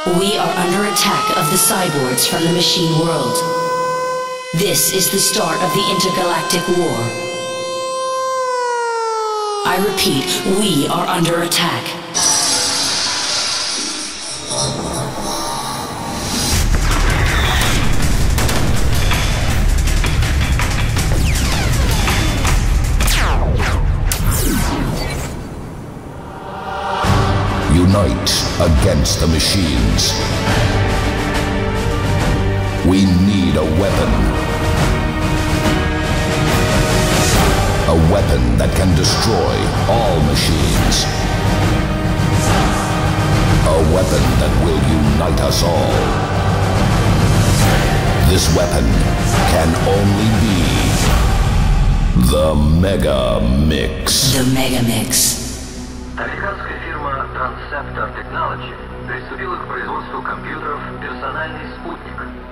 We are under attack of the cyborgs from the machine world. This is the start of the intergalactic war. I repeat, we are under attack. Unite against the machines. We need a weapon. A weapon that can destroy all machines. A weapon that will unite us all. This weapon can only be the Mega Mix. The Mega Mix. Американская фирма Transceptor Technology приступила к производству компьютеров «Персональный спутник».